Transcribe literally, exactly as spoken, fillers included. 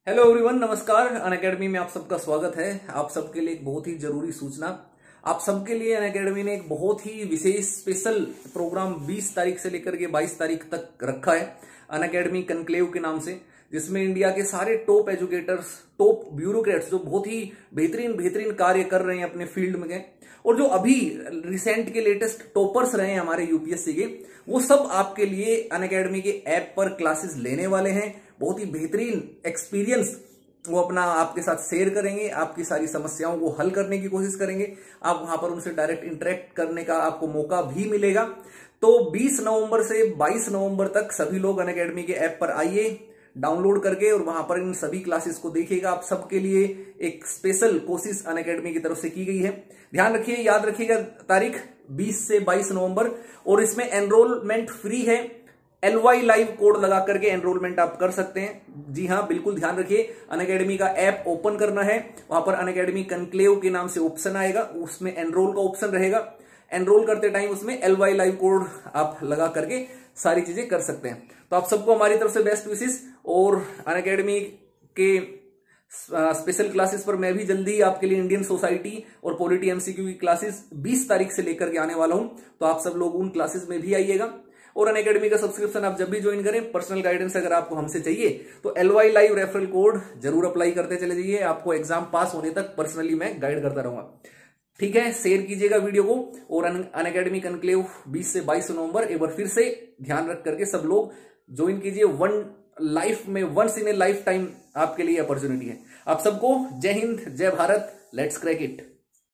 Hello everyone, नमस्कार। Unacademy में आप सबका स्वागत है। आप सबके लिए एक बहुत ही जरूरी सूचना। आप सबके लिए अनअकैडमी ने एक बहुत ही विशेष स्पेशल प्रोग्राम बीस तारीख से लेकर के बाईस तारीख तक रखा है अनअकैडमी कनक्लेव के नाम से, जिसमें इंडिया के सारे टॉप एजुकेटर्स, टॉप ब्यूरोक्रेट्स जो बहुत ही बेहतरीन बेहतरीन कार्य कर रहे हैं अपने फील्ड में गए, और जो अभी रिसेंट के लेटेस्ट टॉपर्स रहे हैं हमारे यूपीएससी के, वो सब आपके लिए अनअकैडमी के ऐप पर क्लासेस लेने वाले हैं। बहुत ही बेहतरीन एक्सपीरियंस वो अपना आपके साथ शेयर करेंगे, आपकी सारी समस्याओं को हल करने की कोशिश करेंगे। आप वहां पर उनसे डायरेक्ट इंटरेक्ट करने का आपको मौका भी मिलेगा। तो बीस नवंबर से बाईस नवंबर तक सभी लोग अनअकैडमी के ऐप पर आइए, डाउनलोड करके, और वहां पर इन सभी क्लासेस को देखिएगा। आप सबके लिए एक स्पेशल कोशिश अनअकैडमी की तरफ से की गई है। ध्यान रखिए, याद रखिएगा तारीख बीस से बाईस नवंबर, और इसमें एनरोलमेंट फ्री है। एल वाई लाइव कोड लगा करके एनरोलमेंट आप कर सकते हैं। जी हाँ, बिल्कुल ध्यान रखिए, अनअकैडमी का ऐप ओपन करना है, वहां पर अनअकैडमी कनक्लेव के नाम से ऑप्शन आएगा, उसमें एनरोल का ऑप्शन रहेगा। एनरोल करते टाइम उसमें एल वाई लाइव कोड आप लगा करके सारी चीजें कर सकते हैं। तो आप सबको हमारी तरफ से बेस्ट विशेष, और अनअकैडमी के स्पेशल क्लासेस पर मैं भी जल्दी आपके लिए इंडियन सोसाइटी और पॉलिटी एमसीक्यू की क्लासेस बीस तारीख से लेकर के आने वाला हूं। तो आप सब लोग उन क्लासेस में भी आइएगा। और अनअकैडमी का सब्सक्रिप्शन आप जब भी ज्वाइन करें, पर्सनल गाइडेंस अगर आपको हमसे चाहिए तो L Y live referral code जरूर अप्लाई करते चले जाइए। आपको एग्जाम पास होने तक पर्सनली मैं गाइड करता रहूंगा। ठीक है, शेयर कीजिएगा वीडियो को। और अनअकैडमी कनक्लेव बीस से बाईस नवंबर एक बार फिर से ध्यान रख करके सब लोग ज्वाइन कीजिए। वन लाइफ में, once in a lifetime आपके लिए अपॉर्चुनिटी है। आप सबको जय हिंद, जय भारत, लेट्स क्रैक इट।